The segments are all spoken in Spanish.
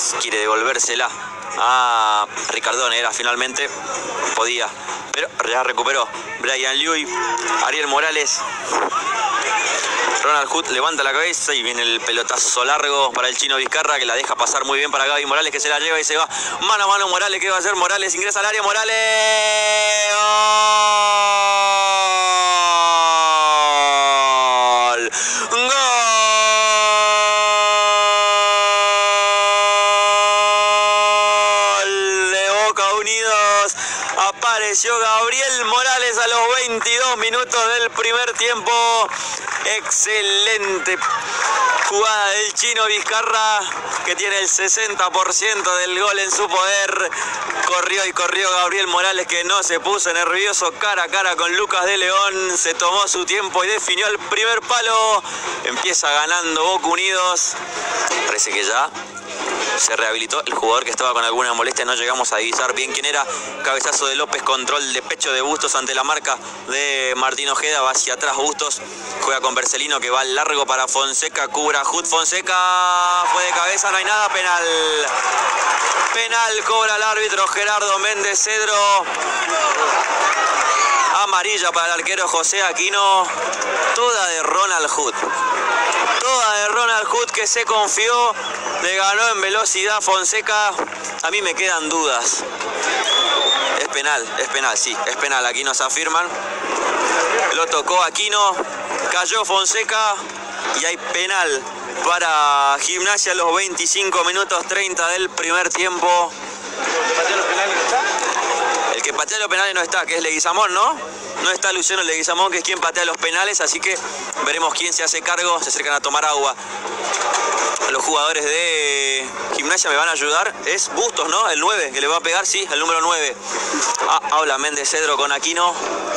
Morales quiere devolvérsela a Ricardone, era finalmente, podía, pero ya recuperó Brian Lewis. Ariel Morales, Ronald Hood levanta la cabeza y viene el pelotazo largo para el Chino Vizcarra, que la deja pasar muy bien para Gaby Morales, que se la lleva y se va mano a mano Morales. ¿Qué va a hacer Morales? Ingresa al área Morales. ¡Gol! ¡Gol de Boca Unidos! Apareció Gabriel Morales a los 22 minutos del primer tiempo. Excelente jugada del Chino Vizcarra, que tiene el 60% del gol en su poder. Corrió y corrió Gabriel Morales, que no se puso nervioso, cara a cara con Lucas de León. Se tomó su tiempo y definió el primer palo. Empieza ganando Boca Unidos. Parece que ya se rehabilitó el jugador que estaba con alguna molestia, no llegamos a divisar bien quién era. Cabezazo de López, control de pecho de Bustos ante la marca de Martín Ojeda, va hacia atrás Bustos, juega con Bercelino, que va al largo para Fonseca, cubra Hood, Fonseca, fue de cabeza, no hay nada, penal. Penal cobra el árbitro Gerardo Méndez Cedro. Amarilla para el arquero José Aquino, toda de Ronald Hood. Toda de Ronald Hood, que se confió, le ganó en velocidad Fonseca. A mí me quedan dudas. Es penal, sí, es penal. Aquí nos afirman. Lo tocó Aquino, cayó Fonseca y hay penal para Gimnasia a los 25 minutos 30 del primer tiempo. El que patea los penales no está, que es Leguizamón, ¿no? No está Luciano Leguizamón, que es quien patea los penales, así que veremos quién se hace cargo. Se acercan a tomar agua los jugadores de Gimnasia. Me van a ayudar. Es Bustos, ¿no? El 9, que le va a pegar, sí, el número 9. Habla Méndez Cedro con Aquino.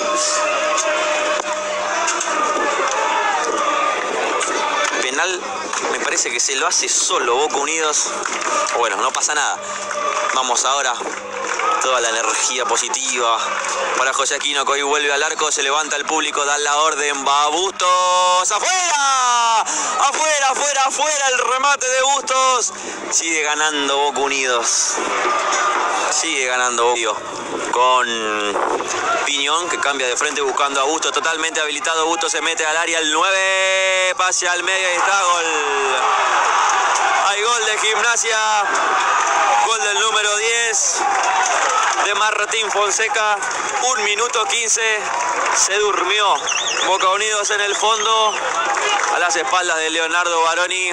Penal, me parece que se lo hace solo Boca Unidos. Bueno, no pasa nada. Vamos ahora. Toda la energía positiva para José Aquino, que hoy vuelve al arco. Se levanta el público, da la orden, va Bustos, ¡afuera! ¡Afuera, afuera, afuera! El remate de Bustos. Sigue ganando Boca Unidos. Sigue ganando Boca Unidos. Con Piñón, que cambia de frente buscando a Bustos, totalmente habilitado. Bustos se mete al área, el 9, pase al medio y está, gol. Hay gol de Gimnasia. Gol del número 10 de Martín Fonseca. 1 minuto 15. Se durmió Boca Unidos en el fondo, a las espaldas de Leonardo Baroni.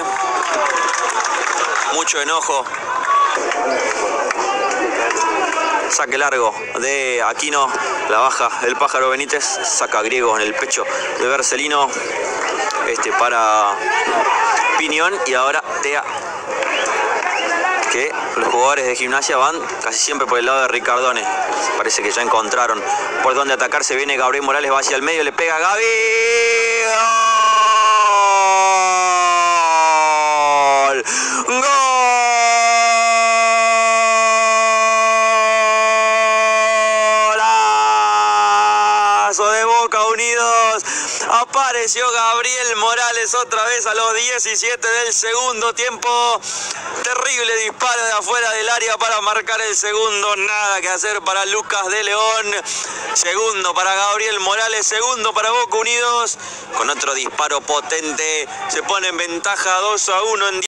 Mucho enojo. Saque largo de Aquino. La baja el pájaro Benítez. Saca Griego en el pecho de Bercelino. Para Piñón. Y ahora Tea, que los jugadores de Gimnasia van casi siempre por el lado de Ricardone. Parece que ya encontraron por dónde atacar. Se viene Gabriel Morales, va hacia el medio, le pega a Gaby. ¡Gol! ¡Golazo de Boca Unidos! Apareció Gabriel Morales otra vez a los 17 del segundo tiempo. Terrible disparo de afuera del área para marcar el segundo. Nada que hacer para Lucas de León. Segundo para Gabriel Morales. Segundo para Boca Unidos. Con otro disparo potente se pone en ventaja 2-1 en